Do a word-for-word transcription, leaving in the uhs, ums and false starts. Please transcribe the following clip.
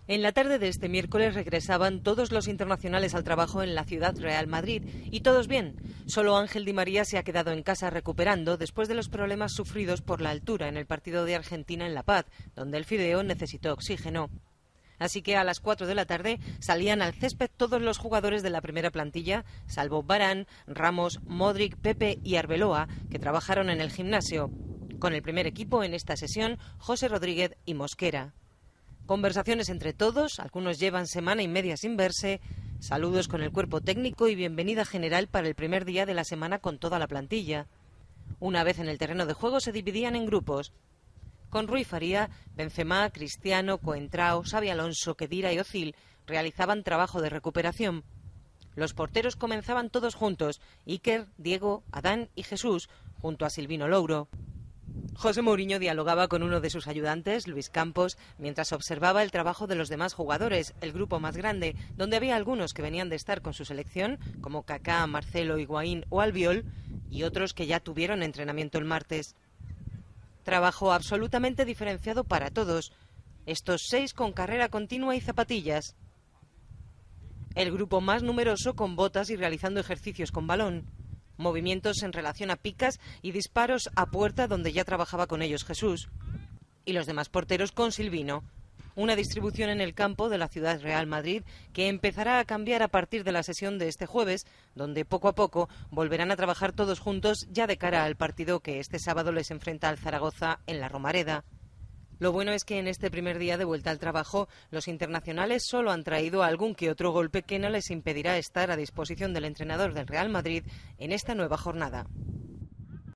En la tarde de este miércoles regresaban todos los internacionales al trabajo en la ciudad Real Madrid y todos bien. Solo Ángel Di María se ha quedado en casa recuperando después de los problemas sufridos por la altura en el partido de Argentina en La Paz, donde el fideo necesitó oxígeno. Así que a las cuatro de la tarde salían al césped todos los jugadores de la primera plantilla, salvo Varane, Ramos, Modric, Pepe y Arbeloa, que trabajaron en el gimnasio. Con el primer equipo en esta sesión, José Rodríguez y Mosquera. Conversaciones entre todos, algunos llevan semana y media sin verse, saludos con el cuerpo técnico y bienvenida general para el primer día de la semana con toda la plantilla. Una vez en el terreno de juego se dividían en grupos. Con Rui Faría, Benzema, Cristiano, Coentrao, Xabi Alonso, Khedira y Özil realizaban trabajo de recuperación. Los porteros comenzaban todos juntos, Iker, Diego, Adán y Jesús, junto a Silvino Louro. José Mourinho dialogaba con uno de sus ayudantes, Luis Campos, mientras observaba el trabajo de los demás jugadores, el grupo más grande, donde había algunos que venían de estar con su selección, como Kaká, Marcelo, Higuaín o Albiol, y otros que ya tuvieron entrenamiento el martes. Trabajo absolutamente diferenciado para todos, estos seis con carrera continua y zapatillas. El grupo más numeroso con botas y realizando ejercicios con balón. Movimientos en relación a picas y disparos a puerta donde ya trabajaba con ellos Jesús. Y los demás porteros con Silvino. Una distribución en el campo de la ciudad Real Madrid que empezará a cambiar a partir de la sesión de este jueves, donde poco a poco volverán a trabajar todos juntos ya de cara al partido que este sábado les enfrenta al Zaragoza en la Romareda. Lo bueno es que en este primer día de vuelta al trabajo, los internacionales solo han traído algún que otro golpe que no les impedirá estar a disposición del entrenador del Real Madrid en esta nueva jornada.